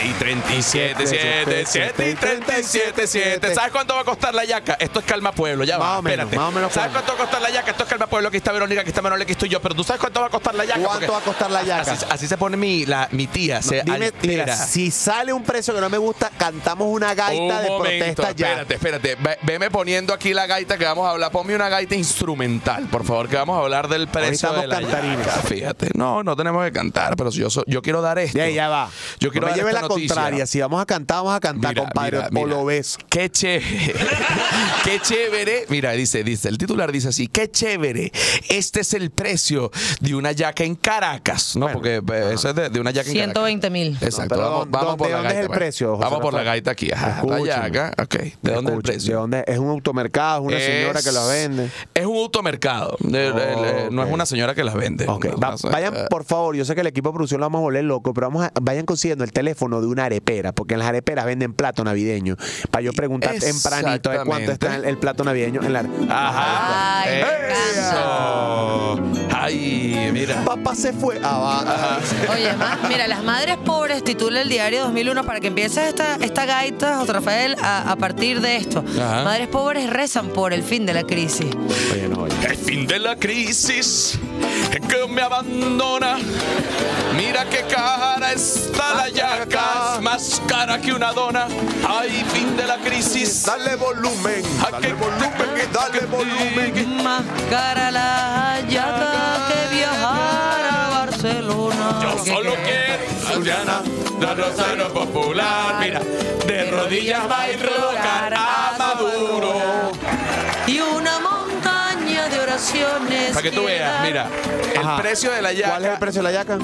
7 y 37. ¿Sabes cuánto va a costar la yaca? Esto es Calma Pueblo, ya va, espérate. Más o menos. ¿Sabes cuánto va a costar la yaca? Esto es Calma Pueblo, aquí está Verónica, aquí está Manuel, aquí estoy yo. Pero ¿tú sabes cuánto va a costar la yaca? ¿Cuánto va a costar la yaca? Así se pone mi tía, se Dime, altera. mira, si sale un precio que no me gusta, cantamos una gaita de protesta ya. Espérate. Veme poniendo aquí la gaita que vamos a hablar. Ponme una gaita instrumental, por favor, que vamos a hablar del precio de la yaca. Fíjate, no tenemos que cantar, pero yo quiero dar esto. Ya va. Yo quiero dar lleve esta la noticia. contraria. Si vamos a cantar, compadre. O lo ves. Qué chévere. Qué chévere. Mira, dice, el titular dice así: qué chévere. Este es el precio de una yaca en Caracas. No, porque eso es de una yaca en Caracas. 120.000. Exacto. No, Vamos por la gaita. ¿De dónde es el precio, José Vamos por la Rafael? gaita aquí. Ajá, la yaca. Ok. ¿De dónde es el precio? ¿De dónde? ¿Es un automercado? ¿Es una señora que la vende? Es un automercado. No es una señora que las vende. Ok. Vayan, por favor. Yo sé que el equipo de producción lo vamos a volver loco, pero vayan consiguiendo el teléfono de una arepera, porque en las areperas venden plato navideño. Para yo preguntar tempranito de cuánto está el plato navideño en la Ajá. Ay, Eso. Ay, mira. Papá se fue. Oye, mira, las madres pobres titula el diario 2001 para que empiece esta gaita, José Rafael, a partir de esto. Ajá. Madres pobres rezan por el fin de la crisis. Oye. El fin de la crisis que me abandona. Mira qué cara está la yaca, más cara que una dona. Ay, fin de la crisis. Dale volumen. Dale volumen. Más cara la yaca que viajar a Barcelona. Yo solo quiero, Juliana, la Rosario Popular. Mira, de rodillas va a invocar a Maduro. Y una montaña de oraciones. Para que tú veas, mira, el precio de la yaca. ¿Cuál es el precio de la yaca?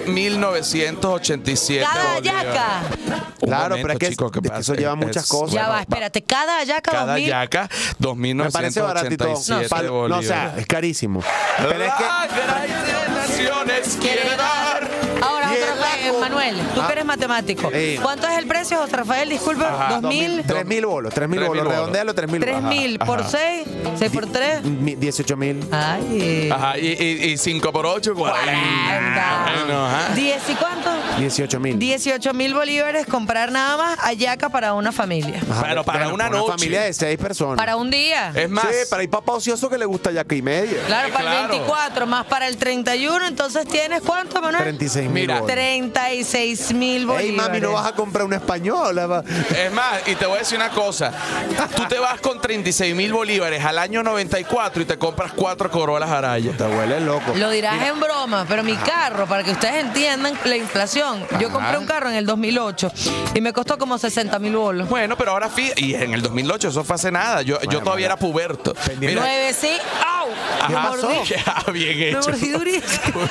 2.987 Cada bolívares. yaca. Claro, momento, pero es que, chico, es que eso lleva muchas cosas. Ya va, espérate. Cada yaca Cada 2000. yaca, Me parece baratito. 2.987 No, bolívares. o sea, es carísimo. Pero es que La gran de naciones quiere dar. Ahora, Y José el Rafael, lago. Manuel, tú que eres matemático. ¿Cuánto es el precio, José Rafael? Disculpa, Ajá. 2.000. 3.000 bolos. 3.000 bolos. Redondealo, 3.000 bolos. 3.000 por 6, 6 por 3. 18.000. Ay. Ajá, y 5 por 8, 40. Bueno, ajá. 10 y cuánto? 18.000. 18.000 bolívares comprar nada más a yaca para una familia. Pero para una noche. familia de 6 personas. Para un día. Es más, Sí, para el papá ocioso que le gusta yaca y media. Claro, para claro. el 24 más para el 31, entonces tienes ¿cuánto, Manuel? 36.000 Mira, bolos. 36.000 bolívares. Ey, mami, no vas a comprar una española. es más, y te voy a decir una cosa. Tú te vas con 36.000 bolívares al año 94 y te compras 4 Corollas Araya. Te huele loco. Lo dirás en broma, pero mi carro, para que ustedes entiendan la inflación, yo compré un carro en el 2008 y me costó como 60.000 bolos. Bueno, pero ahora y en el 2008 eso fue hace nada. Yo todavía era puberto. Mira, 9, sí. ¡Au! ajá, Me mordí. bien Me hecho. mordí durísimo.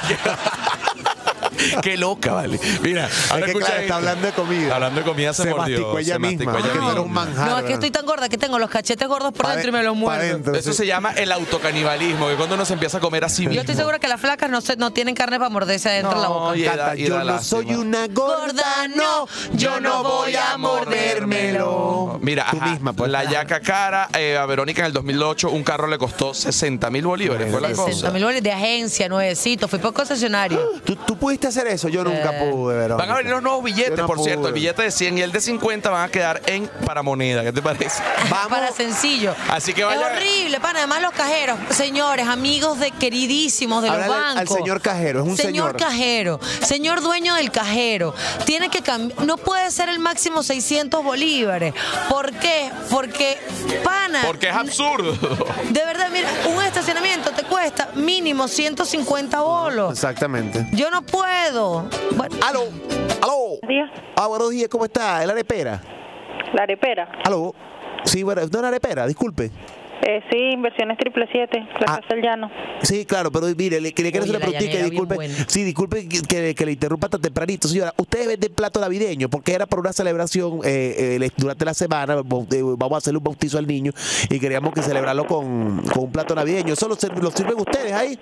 Qué loca, vale. Mira, Es ahora que escucha claro, está esto. hablando de comida. Hablando de comida se mordió. masticó ella se misma. masticó Es que ella tú eres misma. un manjar. No, es que estoy tan gorda que tengo los cachetes gordos por dentro y me los muerdo. Eso se llama el autocanibalismo, que cuando uno se empieza a comer así Yo mismo. estoy segura que las flacas no tienen carne para morderse adentro de la boca. y da- Cata, y da yo no lástima. soy una gorda, no. Yo no voy a mordérmelo. Mira, Tú ajá, misma, pues. la yaca cara, a Verónica en el 2008 un carro le costó 60.000 bolívares. Fue la 60.000 cosa. bolívares de agencia, nuevecito. Fui por concesionario. ¿Tú pudiste hacer eso? Yo nunca pude, Verónica. Van a venir los nuevos billetes, Yo no por cierto. pude. El billete de 100 y el de 50 van a quedar en paramoneda. ¿Qué te parece? Vamos. Para sencillo. Así que Es vaya. horrible, pana. Además, los cajeros, señores, amigos de queridísimos de los Háblale bancos. al señor cajero, es un señor. cajero, señor dueño del cajero. Tiene que cambiar. No puede ser el máximo 600 bolívares. ¿Por qué? Porque, pana. Porque es absurdo. De verdad, mira, un estacionamiento te cuesta mínimo 150 bolos. Exactamente. Yo no puedo. Bueno, ¡Aló! ¡Aló! Buenos días. Buenos días, ¿cómo está? ¿Es la arepera? La arepera. ¿Aló? Sí, bueno, no es la arepera, disculpe. Sí, Inversiones 777, Plaza del Llano. Sí, claro, pero mire, le quiero hacer Oye, una la preguntita, llanera disculpe. bien buena. Sí, disculpe que le interrumpa tan tempranito. Señora, ¿ustedes venden plato navideño? Porque era para una celebración durante la semana. Vamos a hacerle un bautizo al niño y queríamos que celebrarlo con un plato navideño. ¿Eso lo sirven ustedes ahí?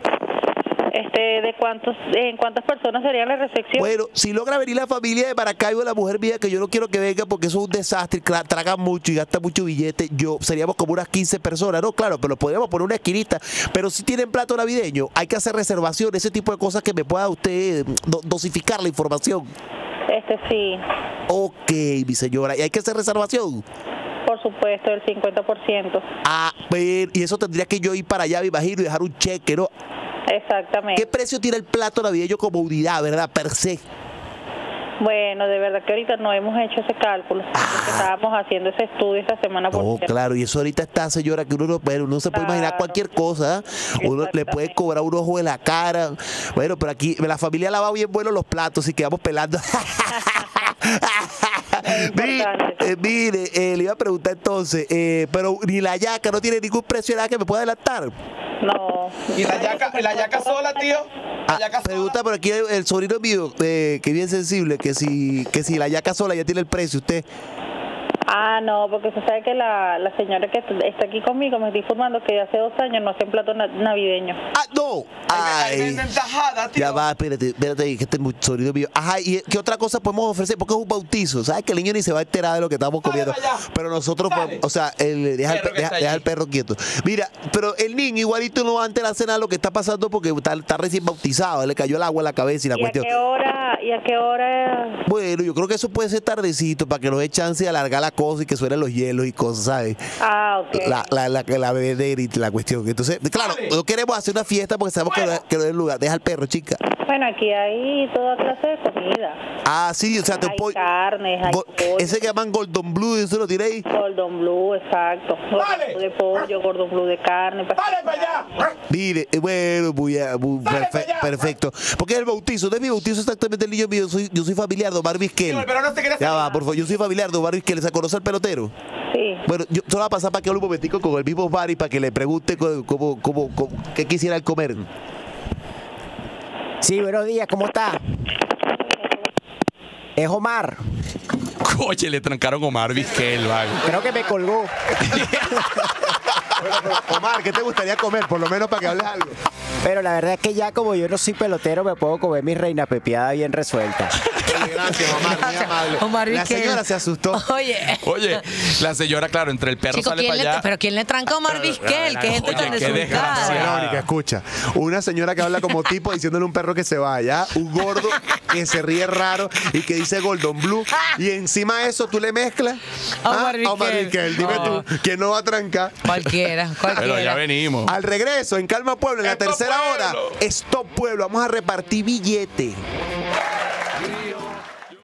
¿En cuántas personas sería la recepción? Bueno, si logra venir la familia de Maracaibo, la mujer mía, que yo no quiero que venga porque eso es un desastre, tragan mucho y gastan mucho billete, seríamos como unas 15 personas, no, claro, pero podríamos poner una esquinita, pero si tienen plato navideño, hay que hacer reservación, ese tipo de cosas que me pueda usted dosificar la información. Sí, Ok, mi señora. ¿Y hay que hacer reservación? por supuesto, el 50%. Ah, y eso tendría que yo ir para allá, me imagino, y dejar un cheque, ¿no? Exactamente. ¿Qué precio tiene el plato navideño como unidad, verdad, per se? Bueno, de verdad que ahorita no hemos hecho ese cálculo. Porque estábamos haciendo ese estudio esta semana por No, cierto. claro, y eso ahorita está, señora, que uno no se puede imaginar Claro. cualquier cosa. Uno le puede cobrar un ojo de la cara. Bueno, pero aquí la familia lava bien bueno los platos y quedamos pelando. Mire, le iba a preguntar entonces, pero ni la yaca no tiene ningún precio de nada que me pueda adelantar. No. ¿Y la yaca sola, tío? ¿La yaca Pregunta sola? por aquí el sobrino mío, que es bien sensible, que si la yaca sola ya tiene el precio, usted. Ah, no, porque se sabe que la señora que está aquí conmigo me está informando que hace 2 años no hacen plato navideño. ¡Ah, no! Ahí Ay, venden tajada, tío. ya va, espérate, que este es sobrino mío. Ajá, ¿y qué otra cosa podemos ofrecer? Porque es un bautizo, ¿sabes? Que el niño ni se va a enterar de lo que estamos comiendo. Dale para allá. Pero nosotros, Dale. o sea, deja Perro el perro quieto. Mira, pero el niño igualito no va a enterarse nada de lo que está pasando porque está recién bautizado, le cayó el agua en la cabeza y la ¿Y cuestión. a qué hora? Bueno, yo creo que eso puede ser tardecito para que nos dé chance de alargar la cosa y que suenen los hielos y cosas, ¿sabes? Ah, ok. La bebedera y la cuestión. Entonces, claro, Dale. no queremos hacer una fiesta porque sabemos que no es el lugar. Deja el perro, chica. Bueno, aquí hay toda clase de comida. Ah, sí, o sea, te Hay pollo. carnes, hay pollo. Ese que llaman Golden Blue, ¿eso lo tiene ahí? Gordon Blue, exacto. Dale. Gordon Blue de pollo, Gordon Blue de carne. ¡Dale para allá! Mire, bueno, Dale para allá. perfecto. Porque es el bautizo, no es mi bautizo exactamente el niño mío. Yo soy familiar de Omar Vizquel. Pero no se quiere Ya salir. va, por favor, yo soy familiar de Omar Vizquel. ¿Se conoce al pelotero? Sí. Bueno, yo solo voy a pasar para que hable un momentico con el mismo Barry para que le pregunte qué quisiera comer. Sí, buenos días, ¿cómo está? Es Omar. Oye, le trancaron a Omar Vizquel, vago. Creo que me colgó. Omar, ¿qué te gustaría comer? Por lo menos para que hables algo. Pero la verdad es que ya como yo no soy pelotero, me puedo comer mi reina pepiada bien resuelta. Gracias, Omar, muy amable. Omar La Vizquel. señora se asustó. Oye. Oye, la señora, claro, entre el perro Chico, sale para allá. pero ¿quién le tranca a Omar Vizquel? ¿Qué gente Oye, tan qué desubicada? desgraciado. Verónica, escucha. Una señora que habla como tipo diciéndole a un perro que se vaya, un gordo que se ríe raro y que dice Golden Blue, y encima de eso tú le mezclas Omar a Omar Vizquel. Vizquel. Dime No. tú, ¿quién no va a trancar? Cualquiera. Pero ya venimos. Al regreso, en Calma Pueblo, en la Stop tercera hora, Pueblo. Stop Pueblo, vamos a repartir billetes.